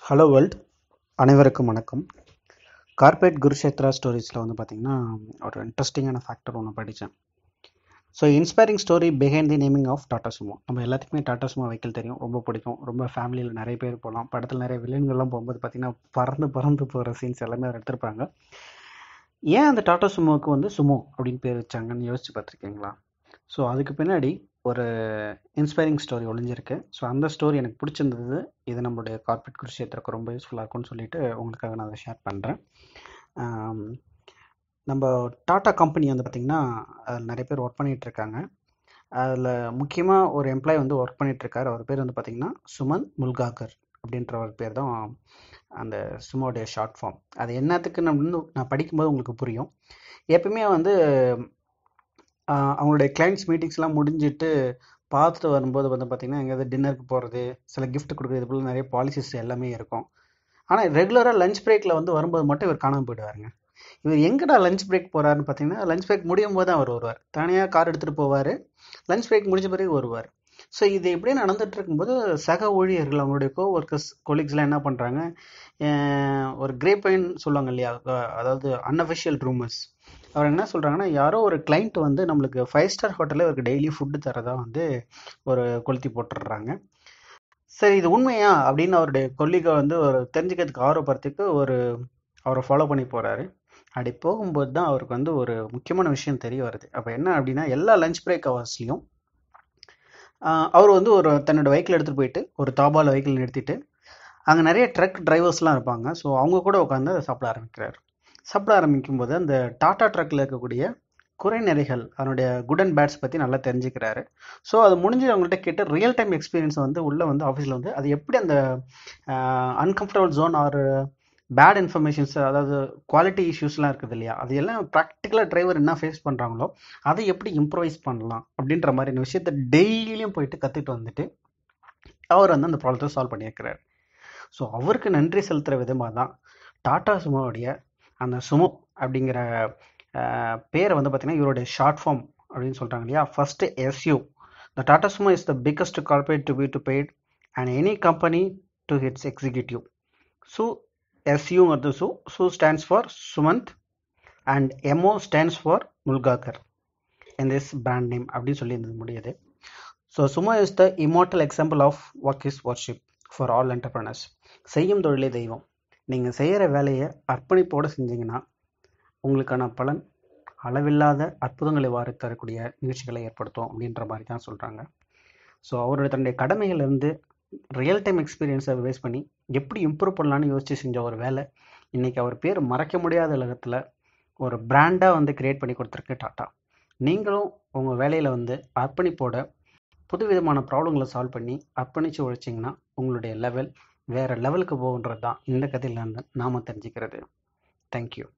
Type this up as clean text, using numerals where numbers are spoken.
Hello world, அனைவருக்கும் வணக்கம். Corporate Kurukshetra ஸ்டோரிஸில் வந்து பார்த்திங்கன்னா ஒரு இன்ட்ரெஸ்டிங்கான ஃபேக்டர் ஒன்று படித்தேன். So inspiring story behind the naming of Tata Sumo. நம்ம எல்லாத்துக்குமே டாட்டா சுமோ வெஹிக்கிள் தெரியும், ரொம்ப பிடிக்கும். ரொம்ப ஃபேமிலியில் நிறைய பேர் போகலாம். படத்தில் நிறைய வில்லன்கள்லாம் போகும்போது பார்த்திங்கன்னா பறந்து போகிற சீன்ஸ் எல்லாமே அவர் எடுத்திருப்பாங்க. ஏன் அந்த டாட்டா சுமோவுக்கு வந்து சுமோ அப்படின்னு பேர் வச்சாங்கன்னு யோசிச்சு பார்த்துருக்கீங்களா? ஸோ அதுக்கு பின்னாடி ஒரு இன்ஸ்பைரிங் ஸ்டோரி ஒளிஞ்சிருக்கு. ஸோ அந்த ஸ்டோரி எனக்கு பிடிச்சிருந்தது. இது நம்மளுடைய கார்பரேட் குருஷேத்திரக்கு ரொம்ப யூஸ்ஃபுல்லாக இருக்கும்னு சொல்லிட்டு உங்களுக்காக நான் அதை ஷேர் பண்ணுறேன். நம்ம டாட்டா கம்பெனி வந்து பார்த்திங்கன்னா அதில் நிறைய பேர் ஒர்க் பண்ணிகிட்ருக்காங்க. அதில் முக்கியமாக ஒரு எம்ப்ளாயி வந்து ஒர்க் பண்ணிகிட்ருக்கார். அவர் பேர் வந்து பார்த்திங்கன்னா சுமந்த் முல்காக்கர் அப்படின்ற ஒரு பேர் தான் அந்த சுமோடைய ஷார்ட் ஃபார்ம். அது என்னத்துக்குன்னு அப்படின்னு நான் படிக்கும்போது உங்களுக்கு புரியும். எப்பவுமே வந்து அவங்களுடைய கிளைண்ட்ஸ் மீட்டிங்ஸ்லாம் முடிஞ்சிட்டு பார்த்துட்டு வரும்போது வந்து பார்த்திங்கன்னா எங்கேயாவது டின்னருக்கு போகிறது, சில கிஃப்ட் கொடுக்குறது, இது போல் நிறைய பாலிசிஸ் எல்லாமே இருக்கும். ஆனால் ரெகுலராக லஞ்ச் பிரேக்கில் வந்து வரும்போது மட்டும் இவர் காணாமல் போயிடுவாருங்க. இவர் எங்கடா லஞ்ச் பிரேக் போகிறாருன்னு பார்த்தீங்கன்னா, லஞ்ச் பிரேக் முடியும் போது தான் அவர் வருவார். தனியாக கார் எடுத்துகிட்டு போவார். லஞ்ச் பிரேக் முடிஞ்ச பிறகு வருவார். ஸோ இது இப்படியே நடந்துட்டு இருக்கும்போது சக ஊழியர்கள், அவங்களுடைய கொலீக்ஸ்லாம் என்ன பண்ணுறாங்க, ஒரு கிரேப் வைன் சொல்லுவாங்க இல்லையா, அதாவது அன்அஃபிஷியல் ரூமர்ஸ். அவர் என்ன சொல்கிறாங்கன்னா, யாரோ ஒரு கிளைண்ட் வந்து நம்மளுக்கு 5 ஸ்டார் ஹோட்டலில் இவருக்கு டெய்லி ஃபுட்டு தரதா வந்து ஒரு கொளுத்தி போட்டுடுறாங்க. சரி, இது உண்மையா அப்படின்னு அவருடைய கொல்லிகை வந்து ஒரு தெரிஞ்சுக்கிறதுக்கு ஆர்வப்படுறதுக்கு அவரை ஃபாலோ பண்ணி போகிறாரு. அப்படி போகும்போது தான் அவருக்கு வந்து ஒரு முக்கியமான விஷயம் தெரிய வருது. அப்போ என்ன அப்படின்னா, எல்லா லஞ்ச் பிரேக் ஹவர்ஸ்லையும் அவர் வந்து தன்னோட வெஹிக்கிள் எடுத்துகிட்டு போயிட்டு ஒரு தாபாவில் வெஹிக்கிள் நிறுத்திட்டு அங்கே நிறைய ட்ரக் டிரைவர்ஸ்லாம் இருப்பாங்க. ஸோ அவங்க கூட உட்காந்து அதை சாப்பிட ஆரம்பிக்கிறார். சாப்பிட ஆரம்பிக்கும்போது அந்த டாட்டா ட்ரக்கில் இருக்கக்கூடிய குறைநிறைகள், அதனுடைய குட் அண்ட் பேட்ஸ் பற்றி நல்லா தெரிஞ்சுக்கிறாரு. ஸோ அது முடிஞ்சு அவங்கள்ட்ட கேட்டு ரியல் டைம் எக்ஸ்பீரியன்ஸ் வந்து உள்ளே வந்து ஆஃபீஸில் வந்து அது எப்படி அந்த uncomfortable zone or bad informations, அதாவது குவாலிட்டி இஷ்யூஸ்லாம் இருக்குது இல்லையா, அது எல்லாம் ப்ராக்டிக்கலாக டிரைவர் என்ன ஃபேஸ் பண்ணுறாங்களோ அதை எப்படி இம்ப்ரவைஸ் பண்ணலாம் அப்படின்ற மாதிரியான விஷயத்த டெய்லியும் போயிட்டு கற்றுட்டு வந்துட்டு அவர் வந்து அந்த ப்ராப்ளத்தை சால்வ் பண்ணியிருக்கிறார். ஸோ அவருக்கு நன்றி செலுத்துகிற விதமாக தான் டாட்டா சுமோவுடைய அந்த சுமோ அப்படிங்கிற பேரை வந்து பார்த்திங்கன்னா இவருடைய ஷார்ட் ஃபார்ம் அப்படின்னு சொல்கிறாங்க இல்லையா. First SU, the Tata Sumo is the biggest corporate to be to paid and any company to hits executive. So SUங்கிறது Su stands for Sumant and MO stands for Moolgaokar in this brand name அப்படின்னு சொல்லி இருந்தது முடியுது. So Sumo is the immortal example of work is worship for all entrepreneurs. செய்யும் தொழிலே தெய்வம். நீங்கள் செய்கிற வேலையை அர்ப்பணிப்போடு செஞ்சீங்கன்னா உங்களுக்கான பலன் அளவில்லாத அற்புதங்களை வாரி தரக்கூடிய நிகழ்ச்சிகளை ஏற்படுத்தும் அப்படின்ற மாதிரி தான் சொல்கிறாங்க. ஸோ அவருடைய தன்னுடைய கடமைகளிலிருந்து ரியல் டைம் எக்ஸ்பீரியன்ஸை பேஸ் பண்ணி எப்படி இம்ப்ரூவ் பண்ணலான்னு யோசித்து செஞ்ச ஒரு வேலை இன்றைக்கி அவர் பேர் மறைக்க முடியாத உலகத்தில் ஒரு பிராண்டாக வந்து கிரியேட் பண்ணி கொடுத்துருக்கு டாட்டா. நீங்களும் உங்கள் வேலையில் வந்து அர்ப்பணிப்போட புதுவிதமான ப்ராப்ளங்களை சால்வ் பண்ணி அர்ப்பணித்து உழைச்சிங்கன்னா உங்களுடைய லெவல் வேறு லெவலுக்கு போகுன்றது தான் இந்த கதையிலேருந்து நாம் தெரிஞ்சுக்கிறது. தேங்க்யூ.